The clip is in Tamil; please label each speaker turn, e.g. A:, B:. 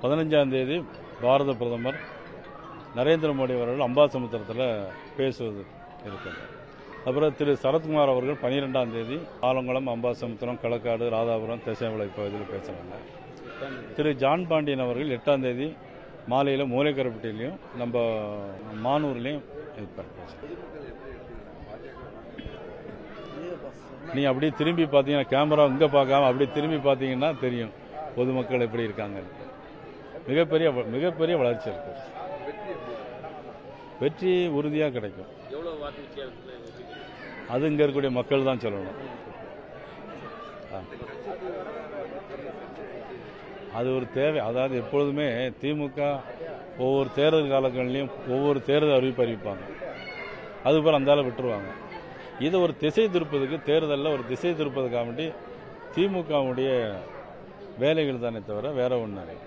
A: 15ஆம் தேதி பாரத பிரதமர் நரேந்திர மோடி அவர்கள் அம்பாசமுத்திரத்தில் பேசுவது இருக்கிறது. அப்புறம் திரு சரத்குமார் அவர்கள் 12ஆம் தேதி ஆலங்குளம், அம்பாசமுத்திரம், களக்காடு, ராதாபுரம், தேசாவிளை பகுதியில் பேசுகிறாங்க. திரு ஜான் பாண்டியன் அவர்கள் 8ஆம் தேதி மாலையில் மூலைக்கரப்பட்டிலையும் நம்ம மானூர்லையும் நீ அப்படியே திரும்பி பார்த்தீங்கன்னா, கேமரா இங்கே பார்க்காம அப்படியே திரும்பி பார்த்தீங்கன்னா தெரியும் பொதுமக்கள் எப்படி இருக்காங்க. மிகப்பெரிய வளர்ச்சி இருக்கு. வெற்றி உறுதியாக கிடைக்கும். அது இங்கே இருக்கக்கூடிய மக்கள் தான் சொல்லணும். அது ஒரு தேவை. அதாவது எப்பொழுதுமே திமுக ஒவ்வொரு தேர்தல் காலங்களிலையும் ஒவ்வொரு தேர்தல் அறிவிப்பாங்க. அதுபோல் அந்தால விட்டுருவாங்க. இதை ஒரு திசை திருப்பதுக்கு, தேர்தலில் ஒரு திசை திருப்பதுக்காக வேண்டி திமுகவுடைய வேலைகள் தானே தவிர வேற ஒன்று